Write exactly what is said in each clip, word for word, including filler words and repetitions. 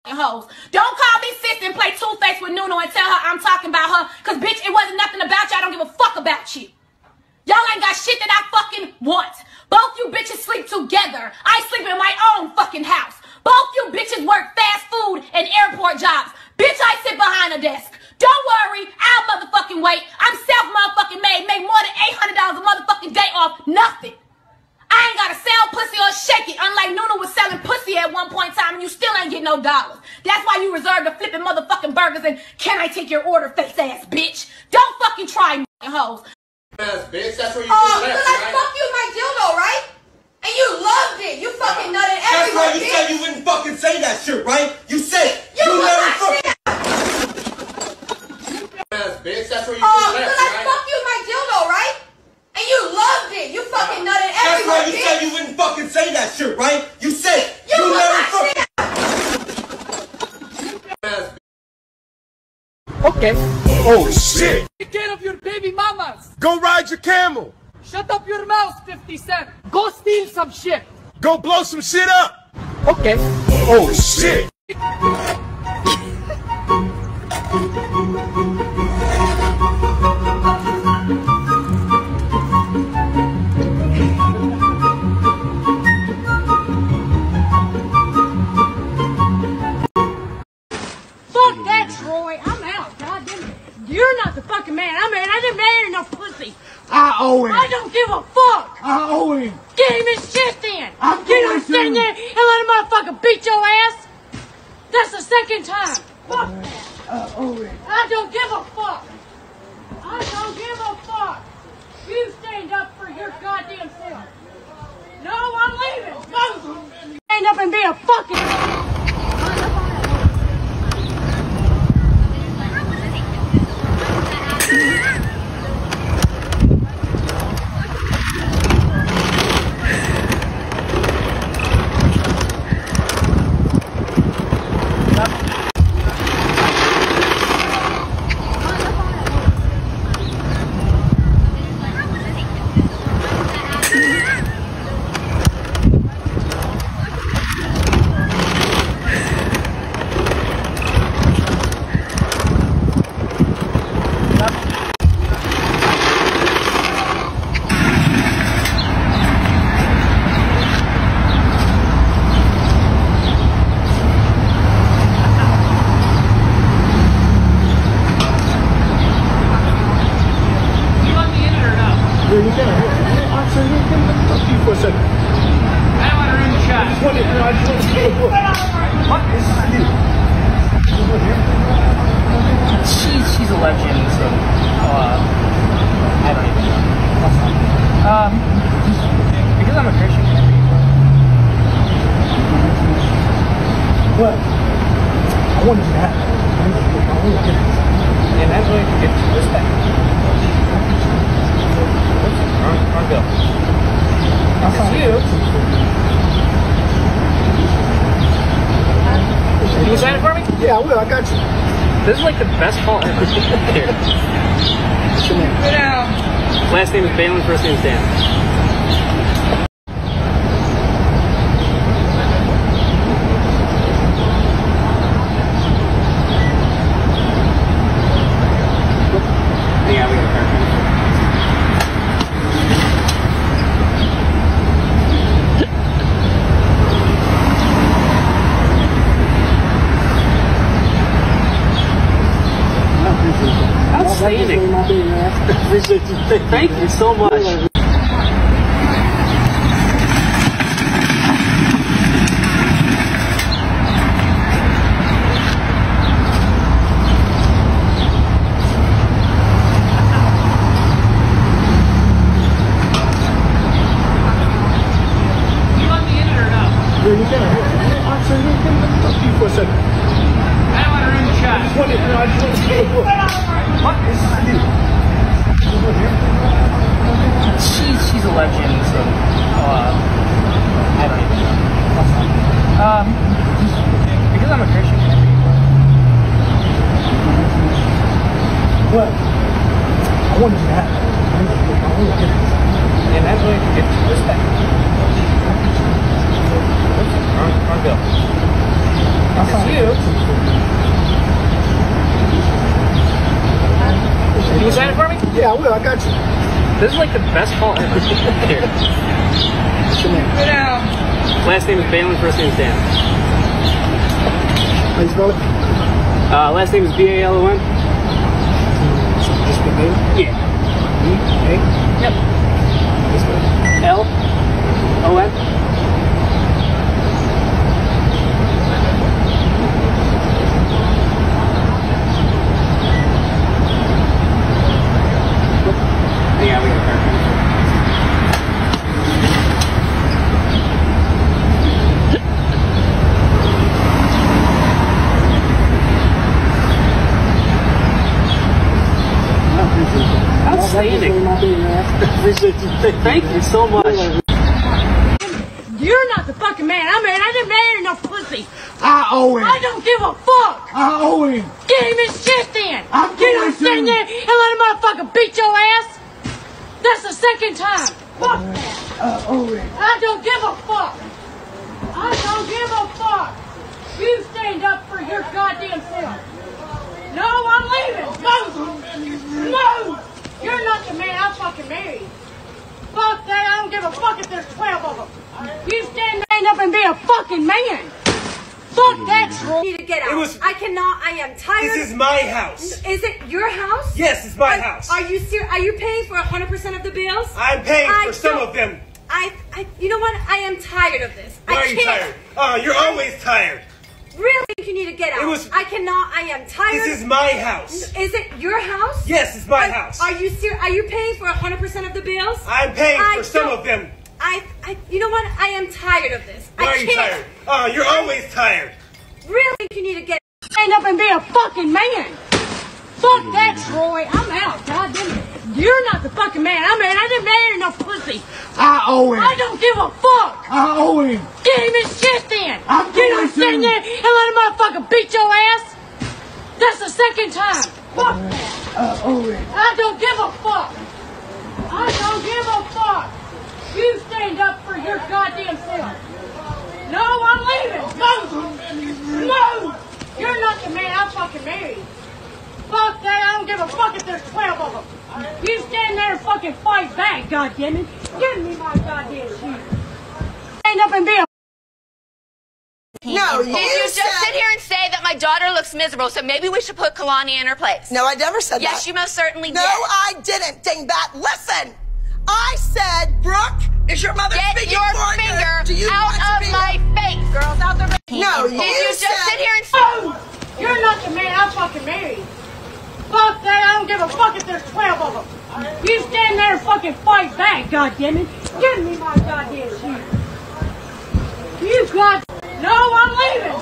hoes. Don't call me sis and play two-face with Nuno and tell her I'm talking about her, cause bitch, it wasn't nothing about you. I don't give a fuck about you. Y'all ain't got shit that I fucking want. Both you bitches sleep together. I sleep in my own fucking house. Both you bitches work fast food and airport jobs. Bitch, I sit behind a desk. Don't worry, I'll motherfucking wait. I'm self-motherfucking made, make more than eight hundred dollars a motherfucking day off nothing. I ain't gotta sell pussy or shake it, unlike Nuno was selling pussy at one point in time and you still ain't get no dollars. That's why you reserve the flipping motherfucking burgers and can I take your order, face ass bitch. Don't fucking try me, hoes. Ass bitch, that's where you Oh, left, because I right? fucked you with my dildo, right? And you loved it. You fucking nutted everywhere. That's why you bitch. Said you wouldn't fucking say that shit, right? You said you, you never fucking. Ass bitch, that's where you Oh, left, because I right? fucked you with my dildo, right? And you loved it. You fucking nutted That's everywhere. why you bitch. said you wouldn't fucking say that shit, right? You said you, you never fucking. Okay. Oh shit! Take care of your baby mamas. Go ride your camel. Shut up your mouth, fifty cent. Go steal some shit. Go blow some shit up. Okay. Oh shit! Fuck that, Troy. I'm out. Goddamn it. You're not the fucking man. I mean, I didn't marry enough pussy. I owe him. I don't give a fuck. I owe him. Get him his shit then. I'm You don't going stand to. there and let a motherfucker beat your ass. That's the second time. Fuck that. I owe him. I don't give a fuck. I don't give a fuck. You stand up for your goddamn self. No, I'm leaving. Go. Stand up and be a fucking... She's she's a legend, so uh, I don't even know. Um, because I'm a Christian. What? I wanted you to have it. And that's why you get respect. Wrong, wrong bill. It's you. Can you sign it for me? Yeah, I will. I got you. This is like the best call ever. Here. What's your name? Last name is Balin, first name is Dan. Yeah, we can Outstanding. Appreciate you. Thank you so much. Yeah, you can. Actually, you can talk to you for a second. I don't want to ruin the shot. I just wanted, you know, I just wanted to get a look. What? This is you. Yeah, I will. I got you. This is like the best call ever. Here. What's your name? Last name is Balin, first name is Dan. How you spell it? Uh, last name is B A L O N. So just the name? Yeah. B A? Yep. This way. L O N. Yeah, we got a car. Outstanding. Appreciate you. Thank you so much. You're not the fucking man. I mean, I didn't marry no pussy. I owe him. I don't give a fuck. I owe him. Get him his shit then. I'm You don't going stand to. there and let a motherfucker beat your ass. That's the second time. Fuck that. I owe him. I don't give a fuck. I don't give a fuck. You stand up for your goddamn self. No, I'm leaving. No. No. You're not the man I fucking married. Fuck that. I don't give a fuck if there's twelve of them. You stand up and be a fucking man. Fuck that, troll. You need to get out. It was- I cannot. I am tired. This is my house. Is it your house? Yes, it's my Are- house. Are you serious? Are you paying for one hundred percent of the bills? I'm paying I for some don't- of them. I, I, you know what? I am tired of this. Why I are you can't. tired? Oh, you're always tired. Really, you need to get out. It was- I cannot. I am tired. This is my house. Is it your house? Yes, it's my Are- house. Are you serious? Are you paying for one hundred percent of the bills? I'm paying I for some don't- of them. I, I, you know what? I am tired of this. Why I are you can't. tired? Oh, you're always tired. Really, you need to get Stand up and be a fucking man. Fuck that, Troy. I'm out. God damn it. You're not the fucking man. I mean, I didn't marry no pussy. I owe him. I don't give a fuck. I owe him. Get him his shit then. I'm You going don't stand to. there and let a motherfucker beat your ass. That's the second time. Fuck that. I owe him. I don't give a fuck. I don't give a fuck. You stand up for your goddamn self. No, I'm leaving. No. No. You're not the man I fucking married. Fuck that. I don't give a fuck if there's twelve of them. You stand there and fucking fight back, goddammit. Give me my goddamn shit. Stand up and be a No, Did you just sit here and say that my daughter looks miserable, so maybe we should put Kalani in her place? No, I never said Yes, that. you most certainly No, did. I didn't, dingbat. Listen, I said, Brooke, is your mother Get speaking your for you? finger Do you out want to of be my face. girls out there? No, Did you just said, sit here and say... No! You're not the man I fucking married. Fuck that. I don't give a fuck if there's twelve of them. You stand there and fucking fight back, goddammit. Give me my goddamn shit. You got... No, I'm leaving.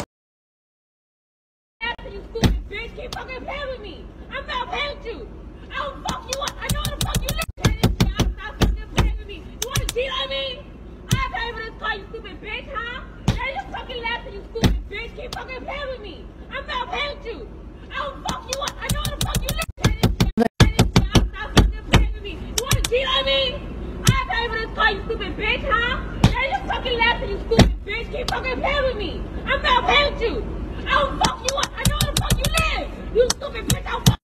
You stupid bitch. Keep fucking playing with me. I'm not playing with you. I'll fuck you up. I know the fuck you live. Stop fucking playing with me. You want to cheat on me? I pay for this car, you stupid bitch, huh? Now you fucking laughing, you stupid bitch. Keep fucking playing with me. I'm not playing with you. I'll fuck you up. I know the fuck you live. Stop fucking playing with me. You want to cheat on me? I pay for this car, you stupid bitch, huh? Now you fucking laughing, you stupid bitch. Keep fucking playing with me. I'm not playing with you. I'll fuck you up. I know the fuck you live. You stupid bitch. I'll fuck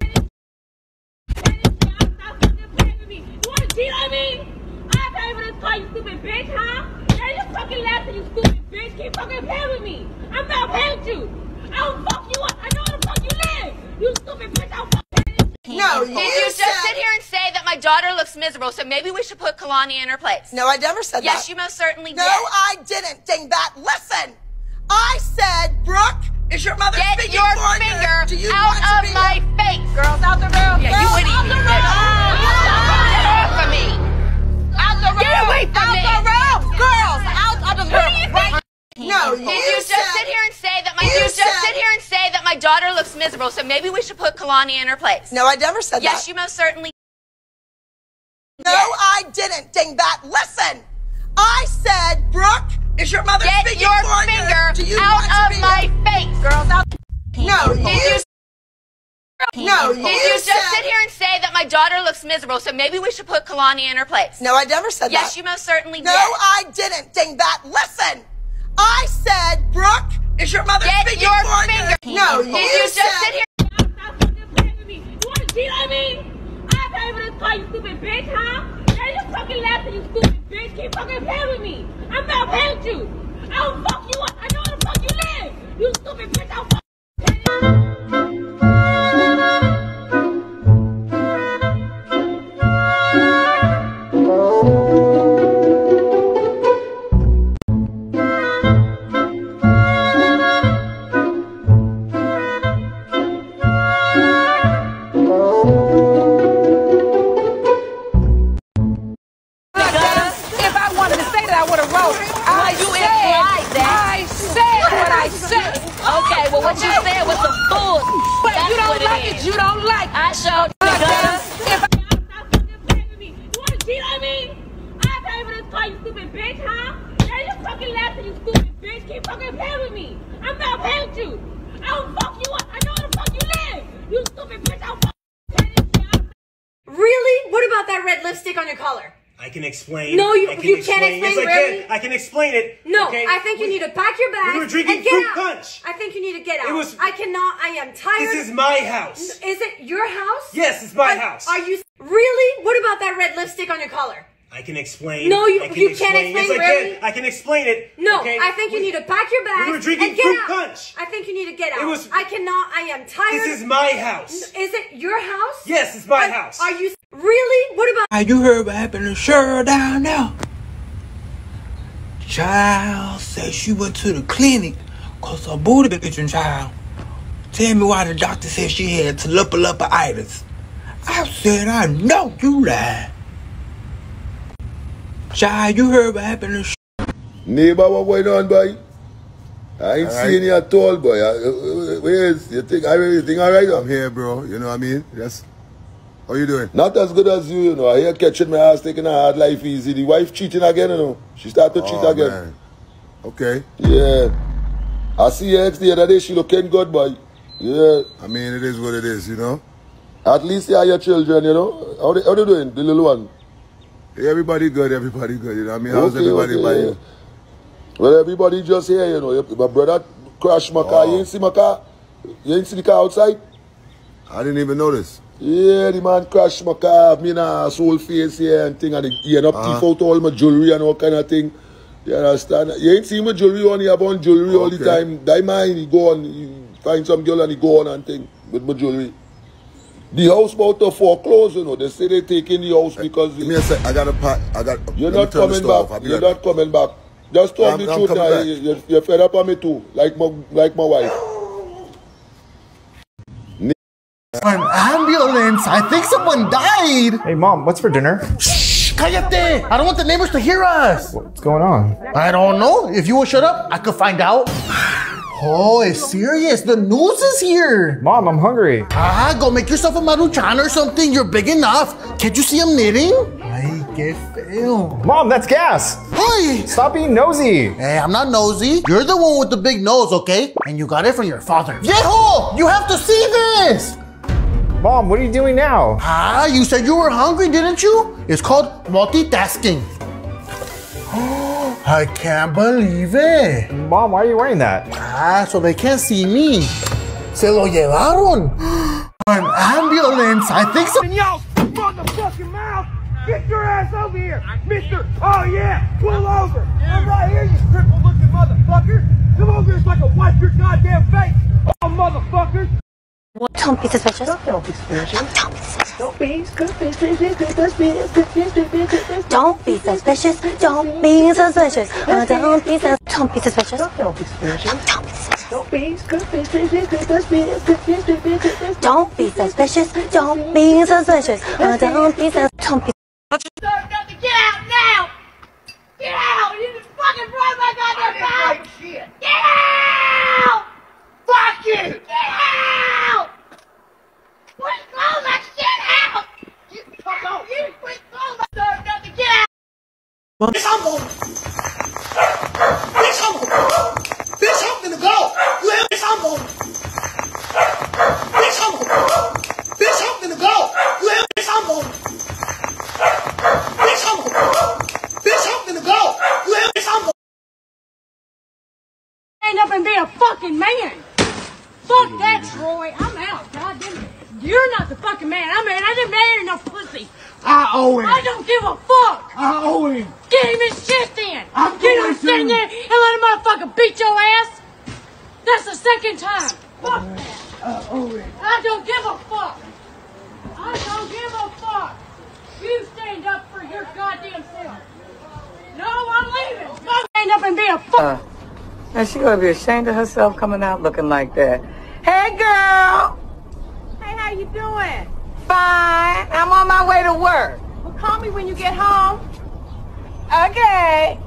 Stop fucking playing with me. You want to cheat on me? I pay for this car, you stupid bitch, huh? Now you fucking laughing, you stupid bitch. Keep fucking playing with me. I'm not playing with you. I'll fuck you up. I know the fuck you live. You stupid bitch. I'll fuck No, Did you just sit here and say that my daughter looks miserable, so maybe we should put Kalani in her place? No, I never said Yes, that. you most certainly No, did. I didn't, dingbat. Listen, I said, Brooke, is your mother Get speaking your for finger you? Do you out want to of be my face. girls out the room? Yeah, you Girls would out eat the me. room. Get away from me. Out the room. Get away from out me. the room. Girls, out of the Who do room. you think? No, Did you just sit here and say that my You Did you just said- sit here and say that my daughter looks miserable, so maybe we should put Kalani in her place? No, I never said Yes, that. you most certainly No, I didn't, dingbat. Listen, I said, Brooke, is your mother Get speaking your for finger you? Do you out want to of be my face. girls out? No, Did you. you No, Did you you just said- sit here and say that my daughter looks miserable, so maybe we should put Kalani in her place? No, I never said Yes, that. you most certainly No, did. I didn't, dingbat. Listen, I said, Brooke, is your mother Get speaking your for finger. you? No, Did you you just said- sit here? Stop fucking playing with me. You want to cheat on me? I pay keep fucking playing with me. I'm not playing with you. I'll fuck you up. I know where the fuck you live. You stupid bitch. I'll fuck what you said was some bull. But That's you don't what like it it. is. You don't like it. I showed you. If I stop fucking playing with me, you wanna cheat on me? I pay for this car, you stupid bitch, huh? Yeah, you fucking laughing, you stupid bitch. Keep fucking playing with me. I'm not playing with you. I'll fuck you up. I know where the fuck you live. You stupid bitch. I'll fuck you. Really? What about that red lipstick on your collar? I can explain. No, you, I can you explain. can't explain, yes, really? I can. I can explain it. No, okay? I think you we, need to pack your bags we were drinking and get fruit out. punch. I think you need to get out. It was, I cannot, I am tired. This is my house. Is it your house? Yes, it's my are, house. Are you, really? What about that red lipstick on your collar? I can explain. No, you, I can you explain. can't explain, yes, really? I can. I can explain it. No, okay? I think you we, need to pack your bags we were drinking and get fruit out. punch. I think you need to get out. It was, I cannot, I am tired. This is my house. Is it your house? Yes, it's my are, house. Are you, really? What about... Hey, you heard what happened to Cheryl down there? Child said she went to the clinic cause her booty been itching, child. Tell me why the doctor said she had tallupa-lupa-itis. I said, I know you lied. Child, you heard what happened to Neighbor, what going on, boy? I ain't All seeing right. you at all, boy. Uh, Where is you? Think everything all right? I'm here, bro. You know what I mean? Yes. How you doing? Not as good as you, you know. I hear catching my ass, taking her hard life easy. The wife cheating again, you know. She started to Oh, cheat again. man. Okay. Yeah. I see her ex the other day. She looking good, boy. Yeah. I mean, it is what it is, you know. At least you are your children, you know. How they, how they doing, the little one? Hey, everybody good, everybody good. You know what I mean? How's Okay, everybody okay, by yeah. you? Well, everybody just here, you know. My brother crashed my car. Oh. You ain't see my car? You ain't see the car outside? I didn't even notice. Yeah, the man crashed my car. Me na soul face here and thing, and he end up Uh-huh. thief out all my jewelry and all kind of thing. You understand? You ain't see my jewelry on. He have on jewelry all the Okay. time. That man, he go on, he find some girl and he go on and thing with my jewelry. The house about to foreclose, you know. They say they taking the house because Give me a sec. I got a pot. I got. you're let me not turn the coming stove off. back. I'll be You're right not coming back. Just talk I'm- the I'm truth coming now. back. You- You're, you're fed up on me too, like my like my wife. An ambulance! I think someone died! Hey, Mom, what's for dinner? Shh! Cállate! I don't want the neighbors to hear us! What's going on? I don't know. If you will shut up, I could find out. Oh, it's serious. The news is here. Mom, I'm hungry. Ah, go make yourself a maruchan or something. You're big enough. Can't you see I'm knitting? Ay, qué feo. Mom, that's gas. Hey! Stop being nosy. Hey, I'm not nosy. You're the one with the big nose, okay? And you got it from your father. Viejo! You have to see this! Mom, what are you doing now? Ah, you said you were hungry, didn't you? It's called multitasking. I can't believe it. Mom, why are you wearing that? Ah, so they can't see me. Se lo llevaron. An ambulance. I think so. Yo, motherfucking mouth! Get your ass over here, mister! Oh yeah, pull over! I'm right here, you cripple looking motherfucker! Come over here so I can wipe your goddamn face! Oh, motherfuckers! Don't be suspicious. Don't be suspicious. Don't be suspicious. Don't be suspicious. Don't be suspicious. Uh, don't be sus. Don't be suspicious. Don't be suspicious. Don't be suspicious. Don't be suspicious. Don't be suspicious. Uh, don't be sus. Don't be. Get out now! Get out! You just fucking brought my goddamn mouth! Get out! Fuck you! Get out! Quit calling that shit out! You fuck off! You quit calling that nothing! Get out! Bitch, I'm on. Bitch, I'm on. Bitch, I'm gonna go. Bitch, I'm on. Bitch, I'm on. Bitch, I'm gonna go. Bitch, I'm on. Bitch, I'm on. Bitch, I'm gonna go. Bitch, I'm on. Stand up and be a fucking man! Fuck that, Troy! I'm out, goddamn it! You're not the fucking man. I mean, I didn't marry no pussy. I owe him. I don't give a fuck. I owe him. Give him his shit then. I'm You going don't to. stand there and let a motherfucker beat your ass. That's the second time. Fuck that. I owe him. I don't give a fuck. I don't give a fuck. You stand up for your goddamn self. No, I'm leaving. Go stand up and be a fuck. Uh, and she gonna be ashamed of herself coming out looking like that. Hey, girl. Hey, how you doing? Fine. I'm on my way to work. Well, call me when you get home. Okay.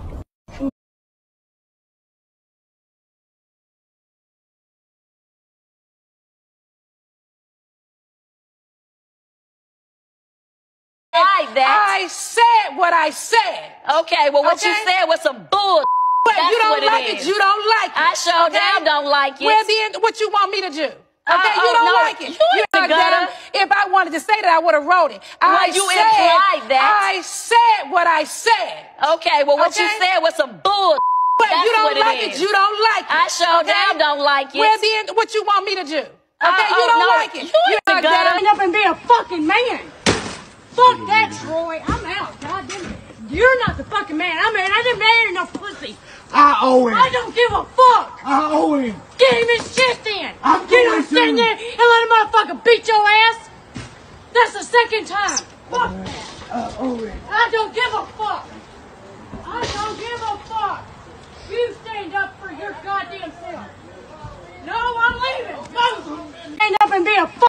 I said what I said. Okay, well, what Okay? you said was some bull. But That's you don't what it like is. it. You don't like it. I sure okay? damn don't like it. Well, then, what you want me to do? Okay, Uh, you oh, don't no, like it. you ain't know, the gutter. Dad, if I wanted to say that, I would have wrote it. Well, I you said, implied that. I said what I said. Okay, well, what you Okay? said was some bull. But That's you don't what it like is. it. You don't like it. I sure okay? damn don't like it. Well, then, what you want me to do? Okay, Uh, you oh, don't no, like it. you ain't the know, gutter. Dad, Stand up and be a fucking man. Fuck that, Troy. I'm out. Goddamn it. You're not the fucking man. I mean, I didn't marry no pussy. I owe him. I don't give a fuck. I owe him. Give him his shit then. I'm You going don't stand to. there and let a motherfucker beat your ass. That's the second time. Fuck that. I owe him. I don't give a fuck. I don't give a fuck. You stand up for your goddamn self. No, I'm leaving. Go. Stand up and be a fuck.